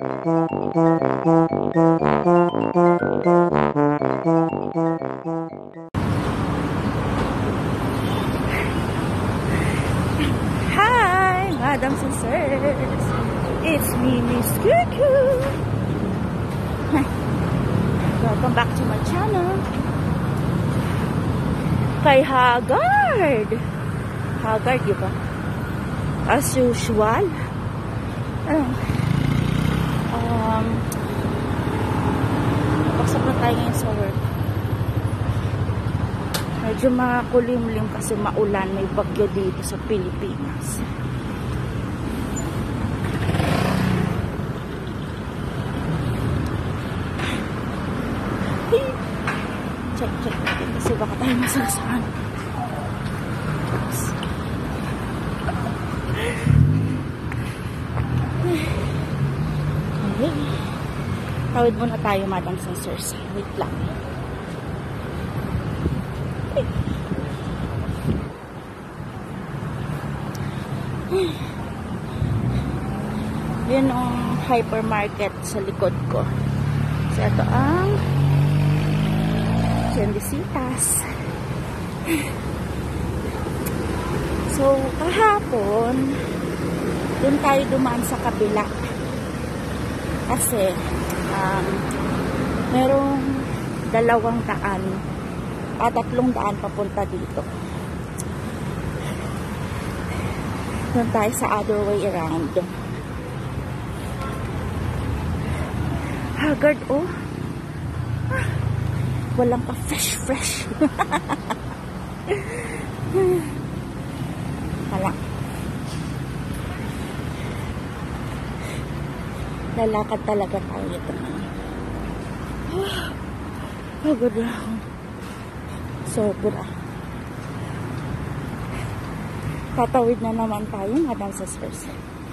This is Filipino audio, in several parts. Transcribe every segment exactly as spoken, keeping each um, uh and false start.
Hi, madams and sirs. It's me, Miss Cuckoo. Welcome back to my channel. Kay Haggard. Haggard, di ba? As usual. Ano? Um, Napaksak na tayo ngayon sa work. Medyo makulimlim kasi maulan. May bagyo dito sa Pilipinas. Check, check natin kasi baka tayo masasahan. Okay. Tawid muna tayo, madam and sirs. Wait lang. Yun ang hypermarket sa likod ko. So, ito ang Tiendesitas. So, kahapon, dun tayo dumaan sa kabila. Kasi, um, merong dalawang daan, at tatlong daan papunta dito. Dun tayo sa other way around. Haggard, oh. Ah, walang ka fresh, fresh. Wala. Lalakad talaga tayo ito. Haggard ako. Sobra. Tatawid na naman tayo, madam sa sirs.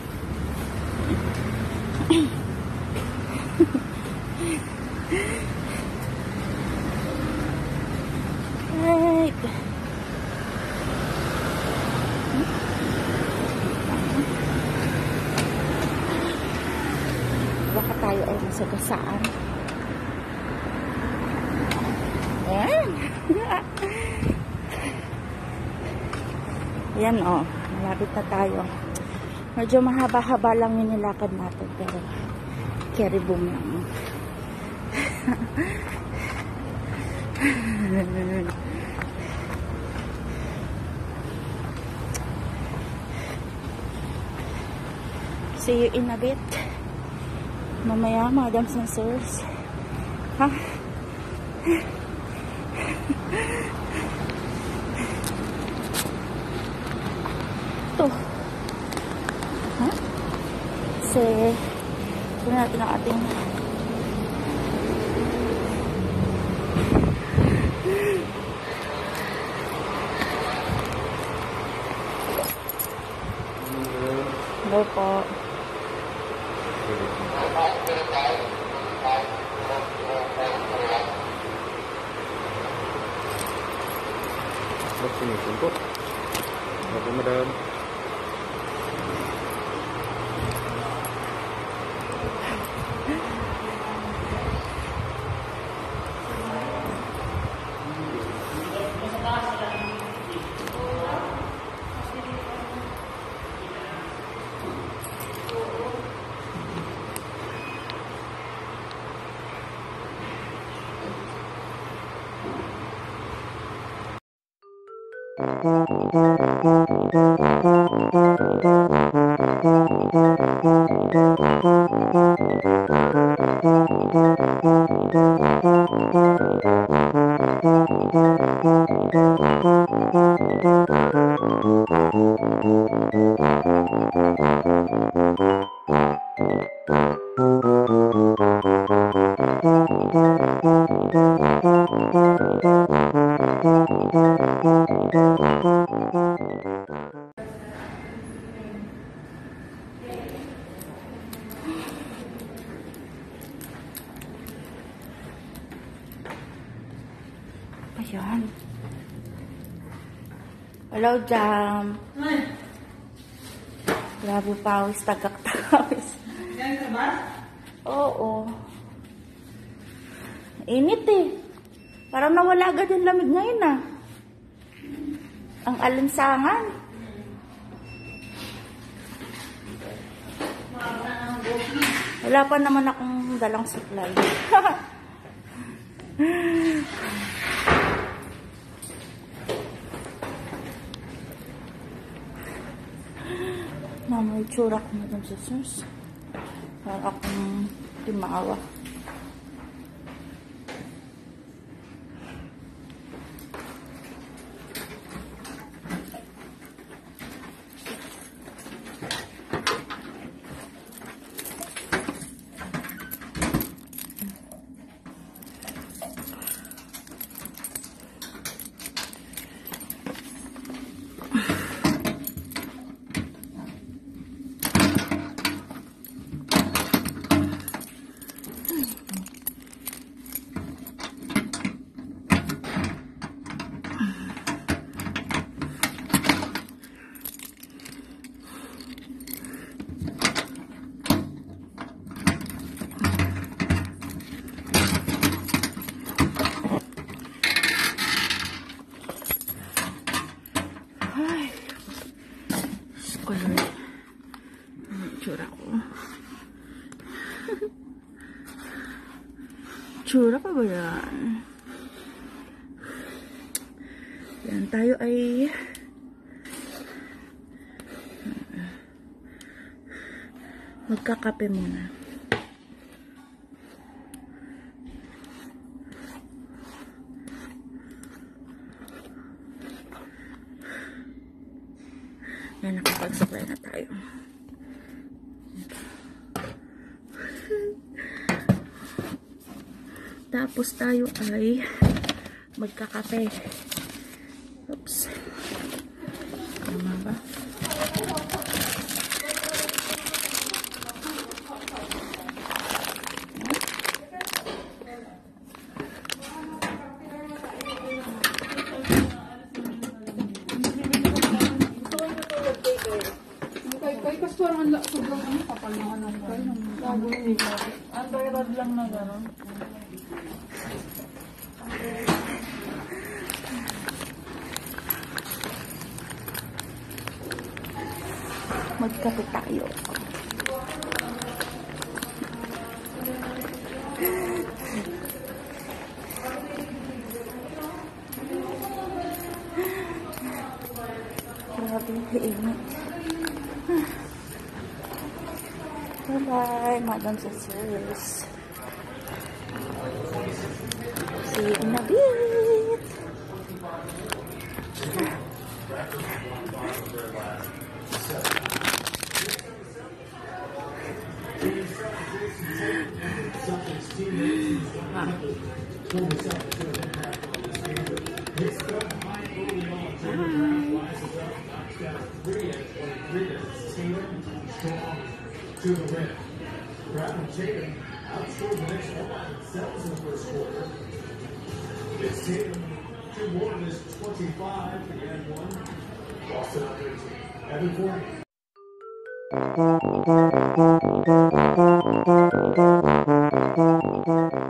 Right. Baka tayo ay masagasaan. Ayan. Ayan, oh. Malapit na tayo. Medyo mahaba-haba lang yung nilakad natin. Pero, carry boom lang. See you in a bit. Mamaya, madams and sirs. Ha? Ito. Ha? Kasi, ito natin ang ating hello po. Ba't sinisumpot? Ako, madam. Ayan. Hello, Jam. Grabe pawis, tagak-tawis. Yan ka ba? Oo. Init eh. Parang nawala agad yung lamig ngayon ah. Ang alansangan. Wala pa naman akong dalang supply. Mama, itsura ko na dun sa sus. Para akong timawa. Color. Ano tsura ko? Tsura pa ba yan? Yan, tayo ay magkakape muna. Yan, nakapag-supply na tayo. Tapos tayo ay magkakape. Oops. Tama ba? Sobrang ano, kapal na ano kayo. Underrod lang na gano'n. Magkape tayo. Grabe, init. Bye-bye, Madam Sisters. See you in a bit. To the win. Bradley Tatum outscored the Knicks one by themselves in the first quarter. It's Tatum, two more in his twenty-five to get one. Boston on thirteen. Evan Fournier.